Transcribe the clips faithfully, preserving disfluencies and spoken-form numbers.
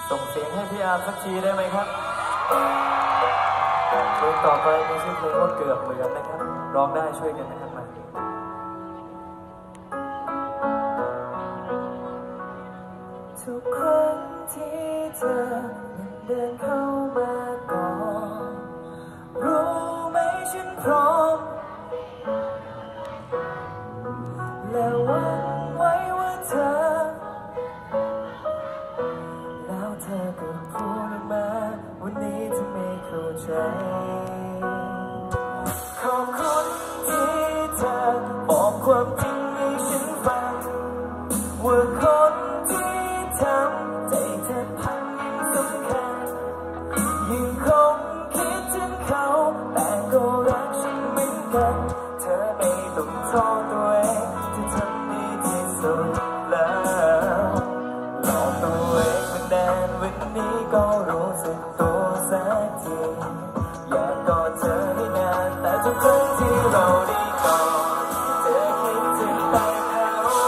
ส่งเสียงให้พี่อาร์มสักทีได้ไหมครับเพลงต่อไปมีชื่อเพลงว่าเกือบเหมือนนะครับร้องได้ช่วยกันนะครับมาทุกครั้งที่เธอเดินเข้ามาก่อนรู้ไหมฉันพร้อมและหวังไว้ว่าเธอแล้วเธอก็พูดมาวันนี้เธอไม่เข้าใจขอบคุณที่เธอบอกความจริงให้ฉันฟังว่าคนที่ทำใจเธอพังยิ่งสำคัญยิ่งคงคิดถึงเขาแต่ก็รักฉันเหมือนกันเธอไม่ต้องโทษตัวเองที่ทำดีที่สุดแล้วหลอกตัวเองมานานวันนี้ก็รู้สึกตัวสักทีอยากกอดเธอให้นานแต่ทุกครั้งที่เราได้กอดเธอคิดถึงแต่เขา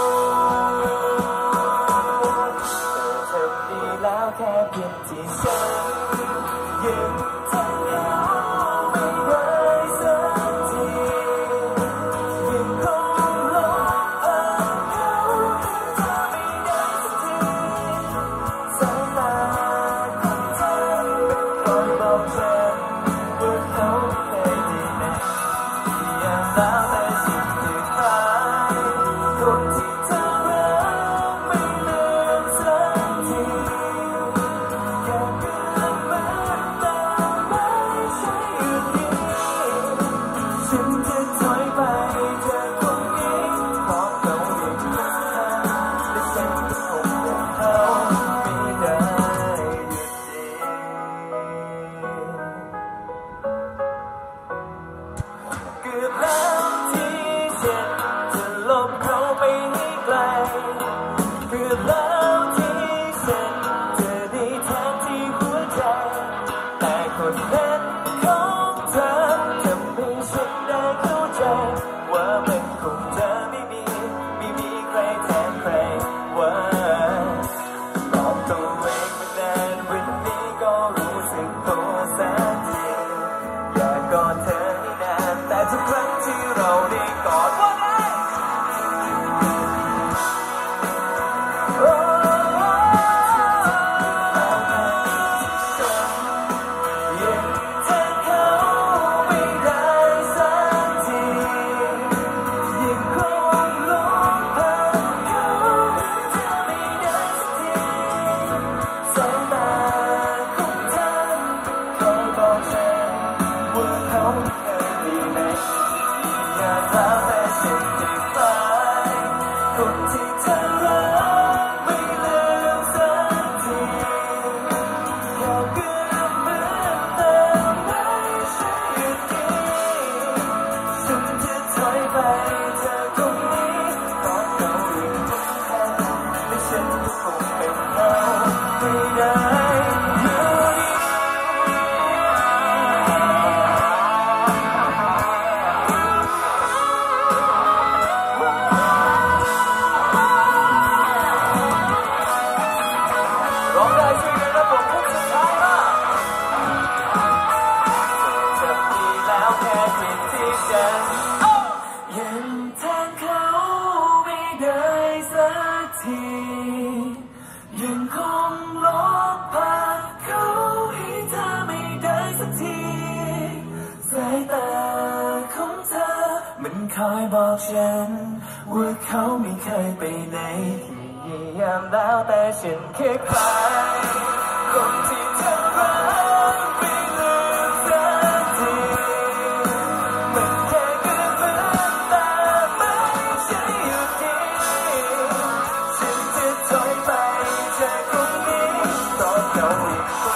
เธอทำดีแล้วแค่เพียงที่ฉันยืนทางเขาไม่ได้สักทียังคงหลงรักเขาถ้าไม่ได้สักทีสายตาของเธอเป็นคนบอกฉันว่าเขาเคยดีนะอย่างแล้วแต่ฉันจะคล้ายคนที่เธอรักไม่เลือกสักทีแค่เกือบเหมือนแต่ไม่ใช่อย่างนี้ฉันจะถอยไปจากตรงนี้เพราะเขายังรักเธอและฉันก็คงเป็นเขาไม่ได้อยู่ดีเกือบแล้วที่ฉันจะลบเขาไปให้ไกลเกือบแล้วที่ฉันจะได้แทนที่หัวใจแต่คนนั้นของเธอทำให้ฉันได้เข้าใจว่ามันคงจะไม่มีไม่มีใครแทนใครว่าบอกตัวเองมานานวันนี้ก็รู้สึกตัวสักทีอยากกอดเธอให้นานแต่ทุกครั้งที่เราได้กอดว่าไงโอ้ยังแทนเขาไม่ได้สักทียังคงหลงรักเขาถ้าไม่ได้สักทีสายตาของเธอเขาบอกฉันว่าเขาเคยดีนะอยากแล้วแต่ฉันจะคล้ายคนที่เธอรักไม่เลือกสักทีแค่เกือบเหมือนแต่ไม่ใช่อย่างนี้ฉันจะถอยไปจากตรงนี้เพราะเขายังสำคัญและฉันก็คงเป็นเขาไม่ได้อยู่ดีร้องได้ช่วยกันระบบทุกสุดท้ายว่าเจ็บดีแล้วแค่เพียงที่ฉันยังแทนเขาไม่ได้สักทียังคงลบภาพเขาให้เธอไม่ได้สักทีสายตาของเธอมันคอยบอกฉันว่าเขาไม่เคยไปไหนพยายามแล้วแต่ฉันแค่คลายคนที่เธอรักไม่เลือกสักทีมันแค่เกือบเหมือนแต่ไม่ใช่อยู่ดีฉันจะถอยไปจากตรงนี้เพราะเขาอีกค